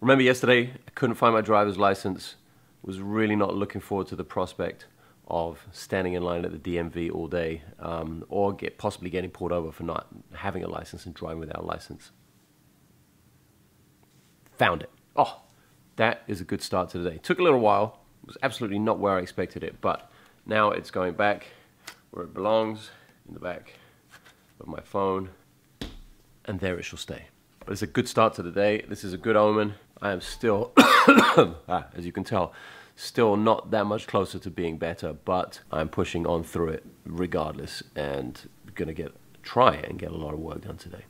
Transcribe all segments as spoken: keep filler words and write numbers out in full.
Remember yesterday, I couldn't find my driver's license. Was really not looking forward to the prospect of standing in line at the D M V all day, um, or get possibly getting pulled over for not having a license and driving without a license. Found it. Oh, that is a good start to the day. Took a little while. It was absolutely not where I expected it, but now it's going back where it belongs, in the back of my phone, and there it shall stay. But it's a good start to the day. This is a good omen. I am still, ah, as you can tell, still not that much closer to being better, but I'm pushing on through it regardless, and gonna get try and get a lot of work done today.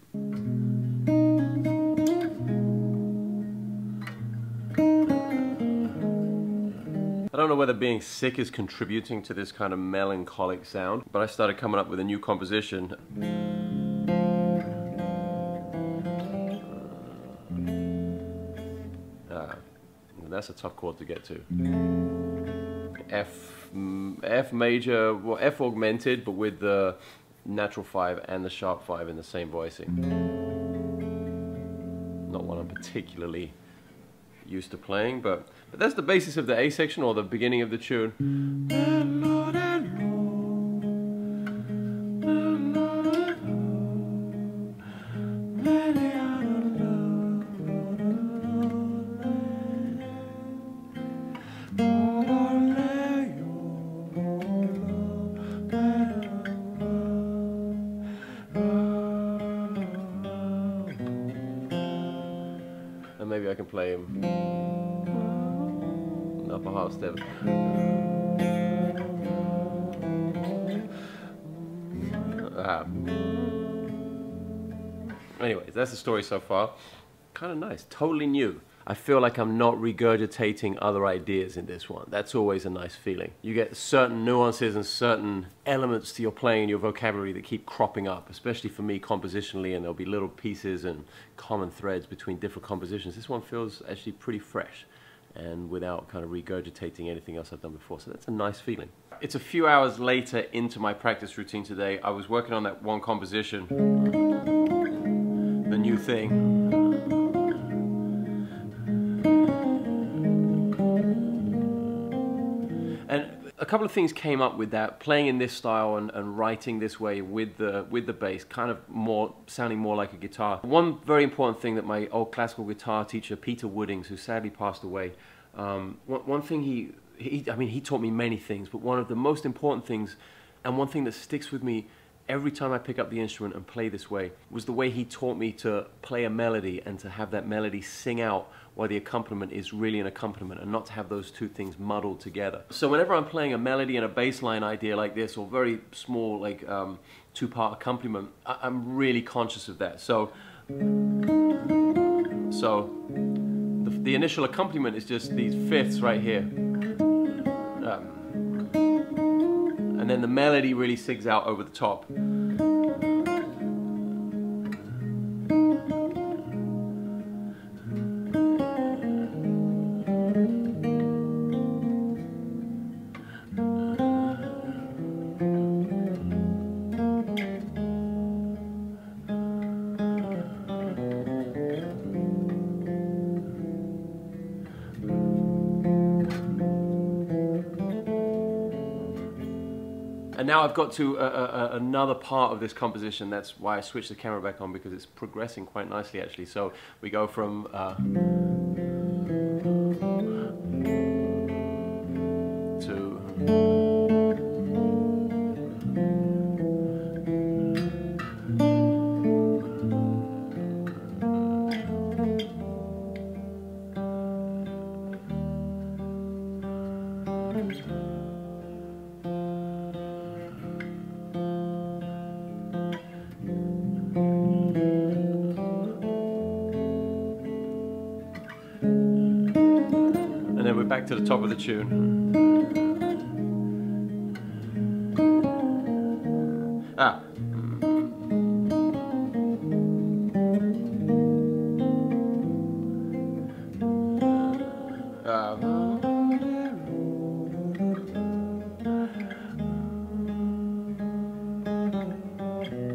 I don't know whether being sick is contributing to this kind of melancholic sound, but I started coming up with a new composition. Uh, that's a tough chord to get to. F, F major, well, F augmented, but with the natural five and the sharp five in the same voicing. Not one I'm particularly used to playing, but, but that's the basis of the A section, or the beginning of the tune. And maybe I can play him an upper half step. Ah. Anyways, that's the story so far. Kind of nice, totally new. I feel like I'm not regurgitating other ideas in this one. That's always a nice feeling. You get certain nuances and certain elements to your playing, your vocabulary that keep cropping up, especially for me compositionally, and there'll be little pieces and common threads between different compositions. This one feels actually pretty fresh and without kind of regurgitating anything else I've done before. So that's a nice feeling. It's a few hours later into my practice routine today. I was working on that one composition, the new thing. And a couple of things came up with that, playing in this style and, and writing this way with the with the bass, kind of more sounding more like a guitar. One very important thing that my old classical guitar teacher, Peter Woodings, who sadly passed away, um, one, one thing he, he, I mean, he taught me many things, but one of the most important things, and one thing that sticks with me every time I pick up the instrument and play this way, was the way he taught me to play a melody and to have that melody sing out while the accompaniment is really an accompaniment, and not to have those two things muddled together. So whenever I'm playing a melody and a bass line idea like this, or very small like um, two-part accompaniment, I I'm really conscious of that. So, so the, the initial accompaniment is just these fifths right here. Um, and then the melody really sings out over the top. And now I've got to uh, uh, another part of this composition. That's why I switched the camera back on, because it's progressing quite nicely actually. So we go from uh, to and then we're back to the top of the tune. Ah. Um.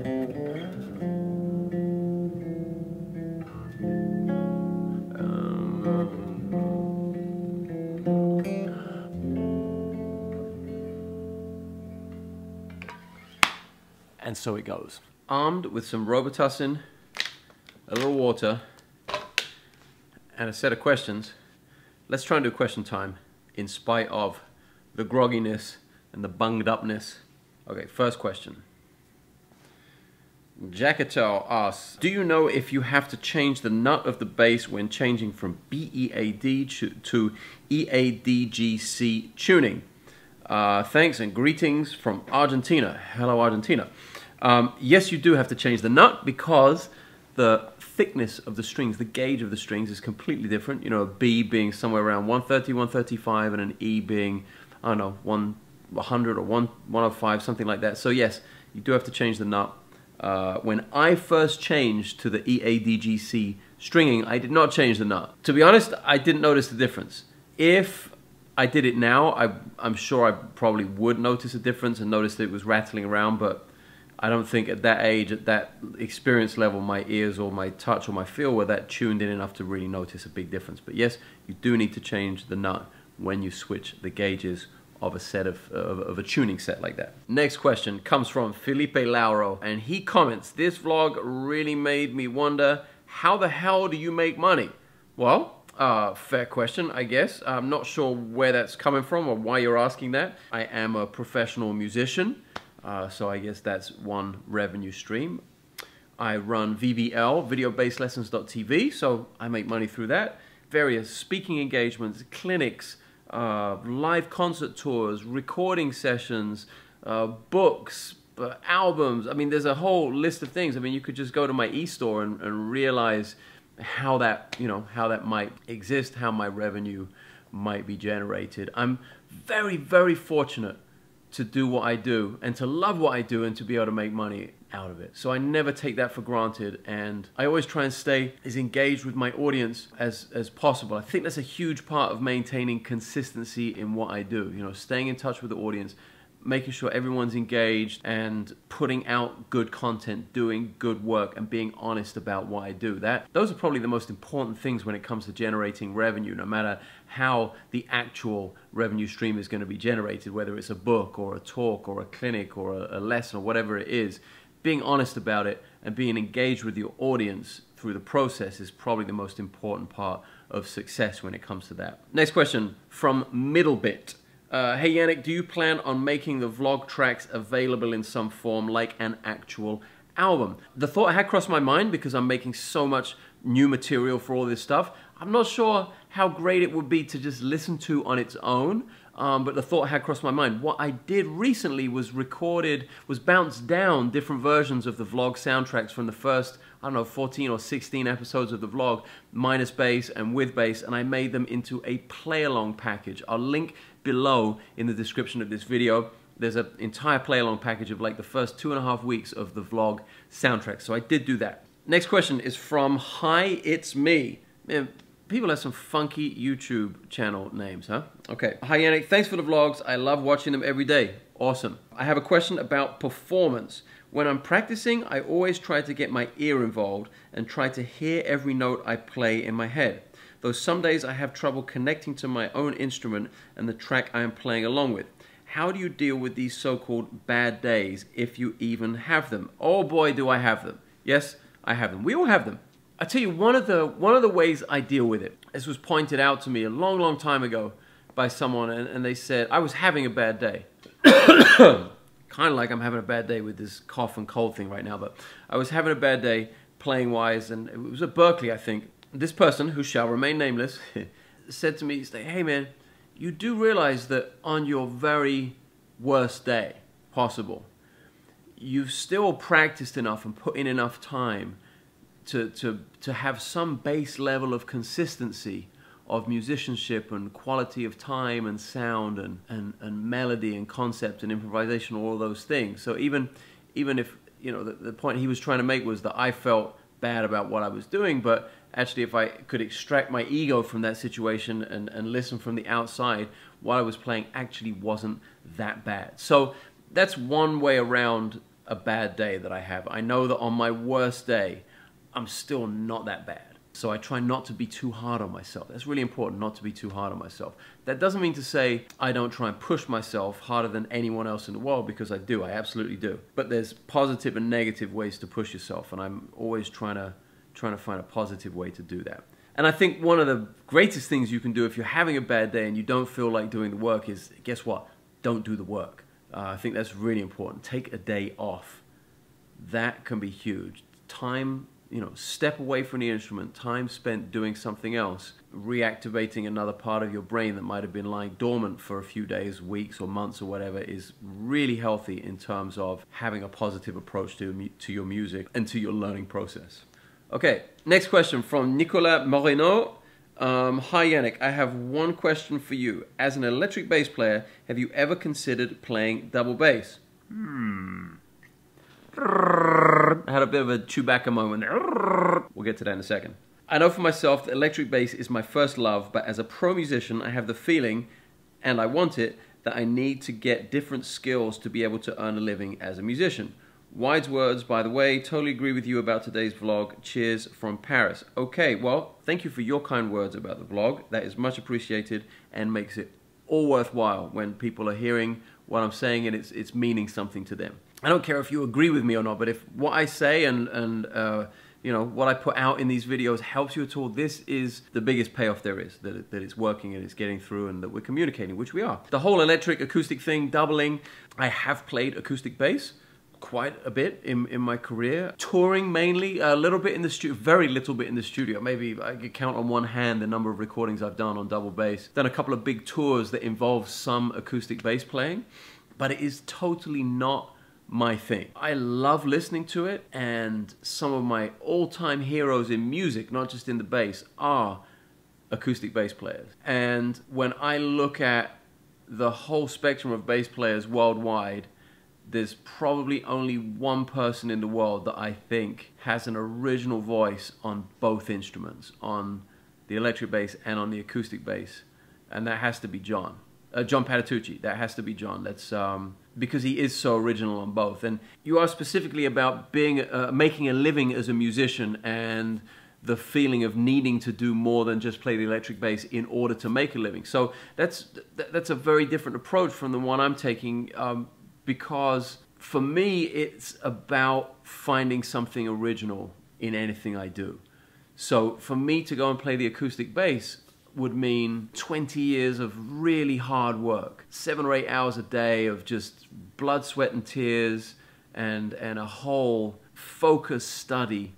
Um. And so it goes. Armed with some Robitussin, a little water, and a set of questions, let's try and do question time in spite of the grogginess and the bunged upness. Okay, first question. Jackatel asks, do you know if you have to change the nut of the bass when changing from B E A D to E A D G C tuning? Uh, thanks and greetings from Argentina. Hello, Argentina. Um, yes, you do have to change the nut because the thickness of the strings, the gauge of the strings is completely different. You know, a B being somewhere around one thirty, one thirty-five, and an E being, I don't know, one hundred or one oh five, something like that. So yes, you do have to change the nut. Uh, when I first changed to the E A D G C stringing, I did not change the nut. To be honest, I didn't notice the difference. If I did it now, I, I'm sure I probably would notice a difference and notice that it was rattling around, but I don't think at that age, at that experience level, my ears or my touch or my feel were that tuned in enough to really notice a big difference. But yes, you do need to change the nut when you switch the gauges of a set of, of, of a tuning set like that. Next question comes from Felipe Lauro, and he comments, this vlog really made me wonder, how the hell do you make money? Well, uh, fair question, I guess. I'm not sure where that's coming from or why you're asking that. I am a professional musician, uh, so I guess that's one revenue stream. I run V B L, video based lessons dot T V, so I make money through that. Various speaking engagements, clinics, Uh, live concert tours, recording sessions, uh, books, uh, albums. I mean, there's a whole list of things. I mean, you could just go to my e-store and, and realize how that, you know, how that might exist, how my revenue might be generated. I'm very, very fortunate to do what I do and to love what I do and to be able to make money out of it. So I never take that for granted, and I always try and stay as engaged with my audience as, as possible. I think that's a huge part of maintaining consistency in what I do. You know, staying in touch with the audience, making sure everyone's engaged and putting out good content, doing good work and being honest about what I do. That, those are probably the most important things when it comes to generating revenue, no matter how the actual revenue stream is going to be generated, whether it's a book or a talk or a clinic or a, a lesson or whatever it is. Being honest about it and being engaged with your audience through the process is probably the most important part of success when it comes to that. Next question from Middlebit. Uh, hey Yannick, do you plan on making the vlog tracks available in some form like an actual album? The thought had crossed my mind because I'm making so much new material for all this stuff. I'm not sure how great it would be to just listen to on its own, um, but the thought had crossed my mind. What I did recently was recorded, was bounced down different versions of the vlog soundtracks from the first, I don't know, fourteen or sixteen episodes of the vlog, minus bass and with bass, and I made them into a play-along package. I'll link below in the description of this video. There's an entire play-along package of like the first two and a half weeks of the vlog soundtrack. So I did do that. Next question is from Hi It's Me. Man, people have some funky YouTube channel names, huh? Okay. Hi Yannick, thanks for the vlogs. I love watching them every day. Awesome. I have a question about performance. When I'm practicing, I always try to get my ear involved and try to hear every note I play in my head. Though some days I have trouble connecting to my own instrument and the track I am playing along with. How do you deal with these so-called bad days, if you even have them? Oh boy, do I have them. Yes, I have them. We all have them. I tell you, one of the one of the ways I deal with it, this was pointed out to me a long, long time ago by someone, and, and they said, I was having a bad day. Kind of like I'm having a bad day with this cough and cold thing right now, but I was having a bad day playing-wise, and it was at Berkeley, I think. This person, who shall remain nameless, said to me, hey man, you do realize that on your very worst day possible, you've still practiced enough and put in enough time to, to, to have some base level of consistency of musicianship and quality of time and sound and, and, and melody and concept and improvisation, all those things. So even, even if, you know, the, the point he was trying to make was that I felt bad about what I was doing, but actually if I could extract my ego from that situation and, and listen from the outside, what I was playing actually wasn't that bad. So that's one way around a bad day that I have. I know that on my worst day, I'm still not that bad. So I try not to be too hard on myself. That's really important, not to be too hard on myself. That doesn't mean to say I don't try and push myself harder than anyone else in the world, because I do, I absolutely do. But there's positive and negative ways to push yourself, and I'm always trying to, trying to find a positive way to do that. And I think one of the greatest things you can do if you're having a bad day and you don't feel like doing the work is, guess what? Don't do the work. Uh, I think that's really important. Take a day off. That can be huge. Time, you know, step away from the instrument, time spent doing something else, reactivating another part of your brain that might have been lying dormant for a few days, weeks, or months, or whatever, is really healthy in terms of having a positive approach to, to your music and to your learning process. Okay, next question from Nicolas Moreno. Um, Hi Yannick, I have one question for you. As an electric bass player, have you ever considered playing double bass? Hmm. I had a bit of a Chewbacca moment there. We'll get to that in a second. I know for myself that electric bass is my first love, but as a pro musician, I have the feeling, and I want it, that I need to get different skills to be able to earn a living as a musician. Wise words, by the way. Totally agree with you about today's vlog. Cheers from Paris. Okay, well, thank you for your kind words about the vlog. That is much appreciated and makes it all worthwhile when people are hearing what I'm saying and it's, it's meaning something to them. I don't care if you agree with me or not, but if what I say and, and uh, you know, what I put out in these videos helps you at all, this is the biggest payoff there is, that, it, that it's working and it's getting through and that we're communicating, which we are. The whole electric acoustic thing, doubling, I have played acoustic bass quite a bit in, in my career. Touring mainly, a little bit in the studio, very little bit in the studio. Maybe I could count on one hand the number of recordings I've done on double bass. Done a couple of big tours that involve some acoustic bass playing, but it is totally not my thing. I love listening to it, and some of my all-time heroes in music, not just in the bass, are acoustic bass players. And when I look at the whole spectrum of bass players worldwide, there's probably only one person in the world that I think has an original voice on both instruments, on the electric bass and on the acoustic bass, and that has to be John. Uh, John Patitucci, that has to be John. That's um, because he is so original on both. And you asked specifically about being, uh, making a living as a musician and the feeling of needing to do more than just play the electric bass in order to make a living. So that's that's a very different approach from the one I'm taking, um, because for me it's about finding something original in anything I do. So for me to go and play the acoustic bass would mean twenty years of really hard work, seven or eight hours a day of just blood, sweat, and tears, and and a whole focused study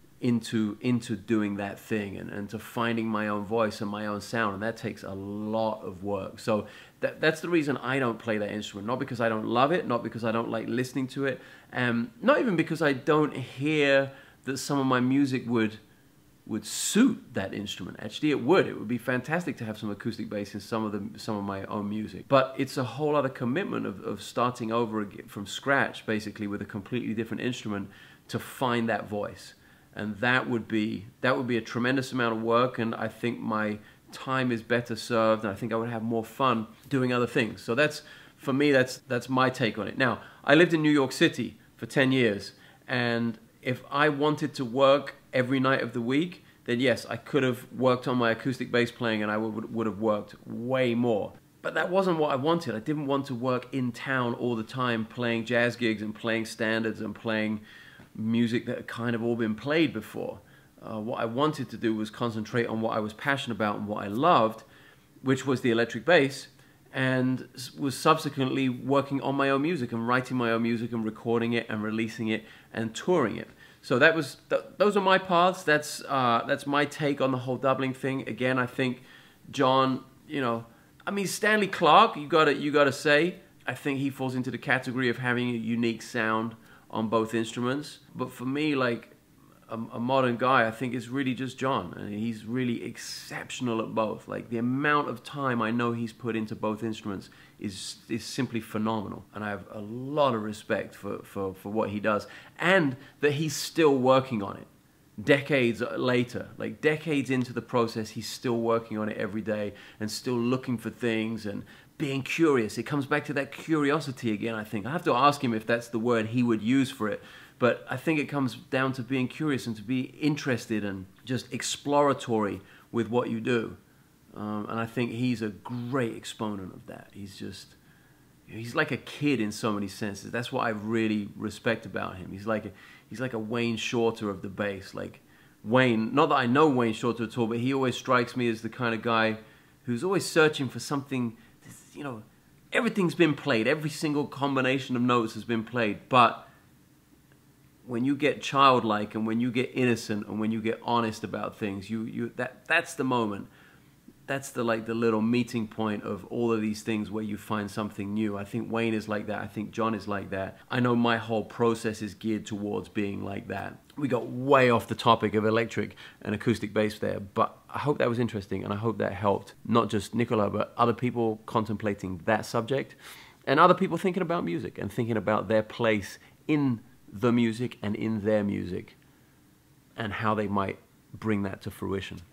into into doing that thing, and, and to finding my own voice and my own sound, and that takes a lot of work. So that, that's the reason I don't play that instrument, not because I don't love it, not because I don't like listening to it, um, not even because I don't hear that some of my music would would suit that instrument. Actually, it would. It would be fantastic to have some acoustic bass in some of the some of my own music. But it's a whole other commitment of, of starting over again from scratch, basically with a completely different instrument, to find that voice. And that would be that would be a tremendous amount of work. And I think my time is better served, and I think I would have more fun doing other things. So that's, for me, that's that's my take on it. Now, I lived in New York City for ten years, and if I wanted to work every night of the week, then yes, I could have worked on my acoustic bass playing, and I would, would have worked way more. But that wasn't what I wanted. I didn't want to work in town all the time playing jazz gigs and playing standards and playing music that had kind of all been played before. Uh, what I wanted to do was concentrate on what I was passionate about and what I loved, which was the electric bass, and was subsequently working on my own music and writing my own music and recording it and releasing it and touring it. So that was th those are my paths. That's uh, that's my take on the whole doubling thing. Again, I think John, you know, I mean Stanley Clarke, you gotta you gotta say, I think he falls into the category of having a unique sound on both instruments. But for me, like a, a modern guy, I think it's really just John, and he's really exceptional at both. Like the amount of time I know he's put into both instruments is is simply phenomenal, and I have a lot of respect for for for what he does, and that he's still working on it decades later. Like decades into the process, he's still working on it every day and still looking for things and being curious. It comes back to that curiosity again, I think. I have to ask him if that's the word he would use for it, But I think it comes down to being curious and to be interested and just exploratory with what you do. Um, and I think he's a great exponent of that. He's just, he's like a kid in so many senses. That's what I really respect about him. He's like a, he's like a Wayne Shorter of the bass. Like Wayne, not that I know Wayne Shorter at all, but he always strikes me as the kind of guy who's always searching for something, you know, everything's been played, every single combination of notes has been played, but when you get childlike and when you get innocent and when you get honest about things, you, you that that's the moment. That's the like the little meeting point of all of these things where you find something new. I think Wayne is like that. I think John is like that. I know my whole process is geared towards being like that. We got way off the topic of electric and acoustic bass there, but I hope that was interesting and I hope that helped not just Nicola, but other people contemplating that subject and other people thinking about music and thinking about their place in the music and in their music and how they might bring that to fruition.